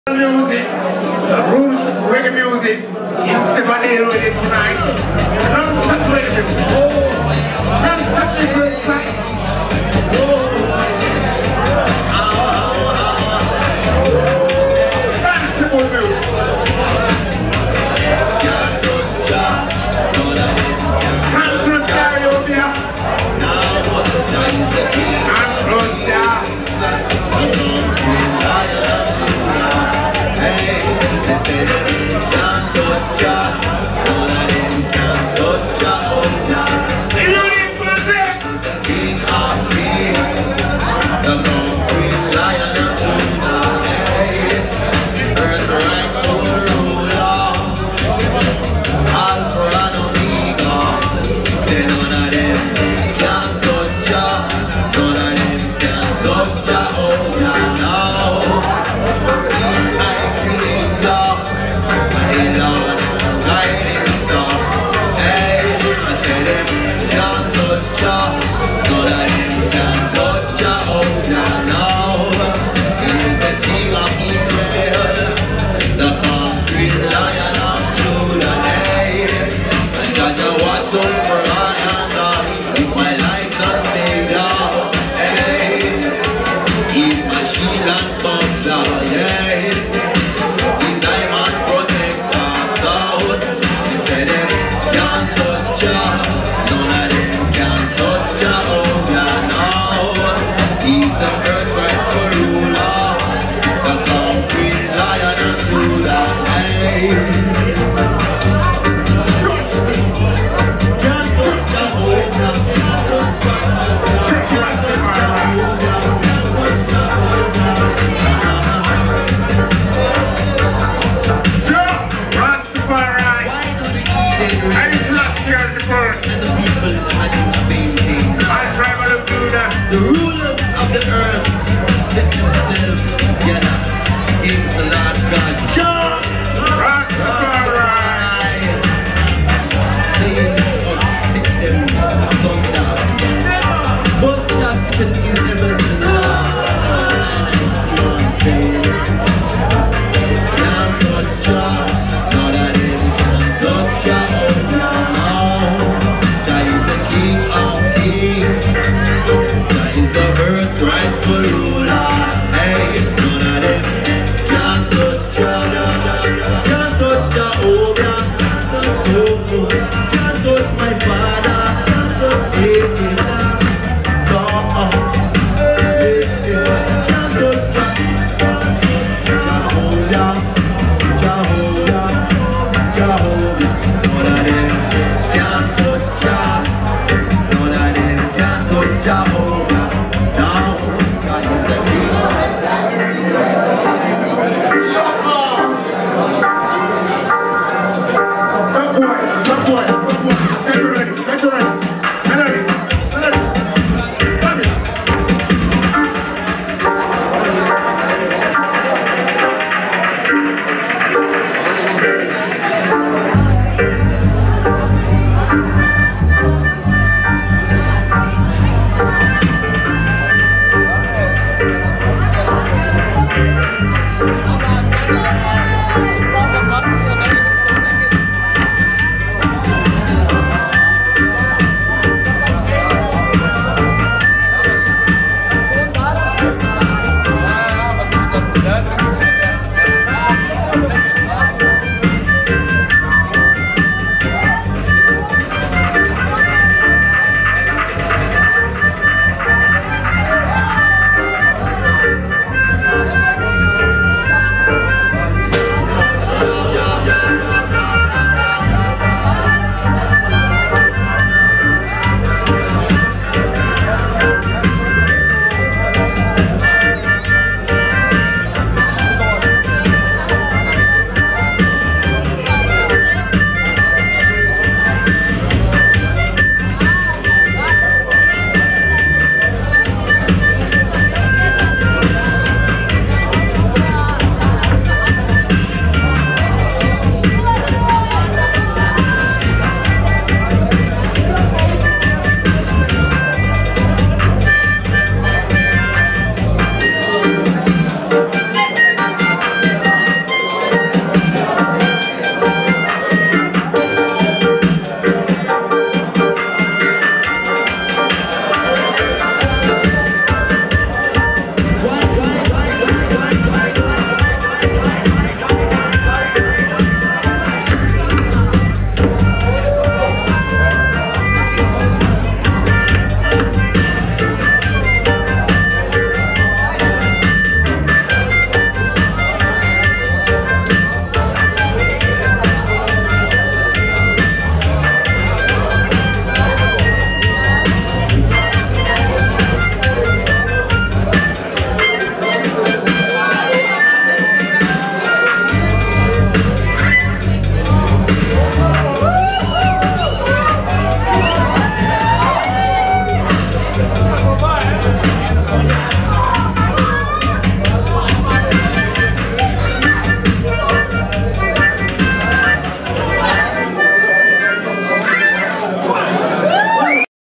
Music, roots, reggae music, KINGSTEP deal with it tonight. Non-stop reggae. Non-stop reggae. Danceable music. Can't touch karaoke. Can't touch Jah, none of them can touch Jah, oh Jah. He's the King of Kings, the conquering Lion of Judah. Hey, earth rightful ruler, Alpha and Omega. Say none of them can touch Jah, none of them can touch Jah, oh Jah. Now He's my Creator, the Lord. Guiding star, hey, I said them can't touch Jah, none of them can touch Jah, oh yeah, now He's the King of Israel, the conquering Lion of Judah, hey, and Jah watch over I and He's my light and Savior, hey, He's my shield and buckler, yeah, He's I man protector, so say them can't touch Jah, none of them can touch Jah, oh yeah, now He's the earth rightful ruler, the conquering Lion of Judah, hey. Can't touch Jah, oh yeah, can't touch Jah, can't touch Jah, oh yeah, can't touch Jah, and the people imagine a being king. The rulers of the earth set themselves together against the Lord God. Jah Rastafari, saying us stick them asunder. But just spit his heaven to lie. And see what I'm saying. Can't touch Jah, none of them can touch Jah, oh yeah, now Jah is the King of Kings, Jah is the earth rightful ruler, hey, none of them can touch Jah, can't touch Jah, oh yeah, can't touch Jah, can't touch my Father, can't touch him, no, hey, can't touch Jah, Jehovah, Jehovah, Jehovah, none of them can't touch Jah, none of them can't touch Jehovah. Now God is the King. Good boy, get ready, Melody, come here.